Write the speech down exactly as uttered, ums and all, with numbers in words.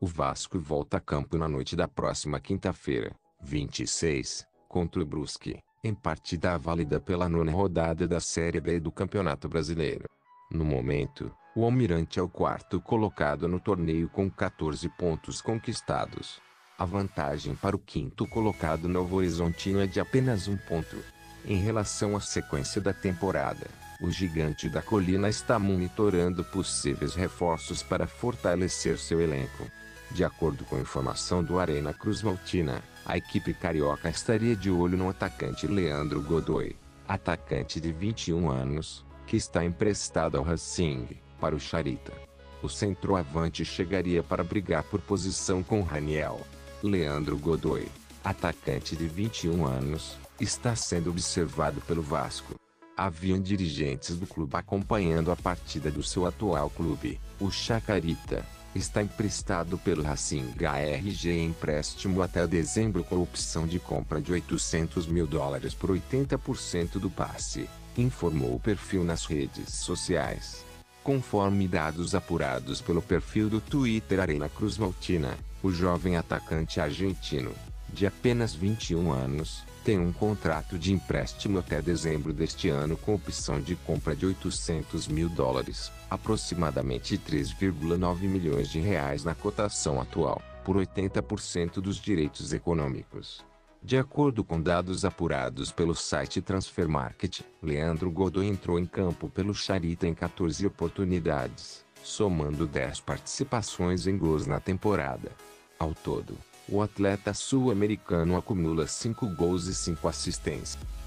O Vasco volta a campo na noite da próxima quinta-feira, vinte e seis, contra o Brusque, em partida válida pela nona rodada da Série B do Campeonato Brasileiro. No momento, o Almirante é o quarto colocado no torneio com quatorze pontos conquistados. A vantagem para o quinto colocado Novo Horizontino é de apenas um ponto. Em relação à sequência da temporada, o Gigante da Colina está monitorando possíveis reforços para fortalecer seu elenco. De acordo com informação do Arena Cruz Maltina, a equipe carioca estaria de olho no atacante Leandro Godoy, atacante de vinte e um anos, que está emprestado ao Racing, para o Charita. O centroavante chegaria para brigar por posição com Raniel. Leandro Godoy, atacante de vinte e um anos, está sendo observado pelo Vasco. Haviam dirigentes do clube acompanhando a partida do seu atual clube, o Chacarita. Está emprestado pelo Racing R G em empréstimo até dezembro com opção de compra de oitocentos mil dólares por oitenta por cento do passe, informou o perfil nas redes sociais. Conforme dados apurados pelo perfil do Twitter Arena Cruz Maltina, o jovem atacante argentino, de apenas vinte e um anos, tem um contrato de empréstimo até dezembro deste ano com opção de compra de oitocentos mil dólares, aproximadamente três vírgula nove milhões de reais na cotação atual, por oitenta por cento dos direitos econômicos. De acordo com dados apurados pelo site Transfermarkt, Leandro Godoy entrou em campo pelo Charita em quatorze oportunidades, somando dez participações em gols na temporada. Ao todo, o atleta sul-americano acumula cinco gols e cinco assistências.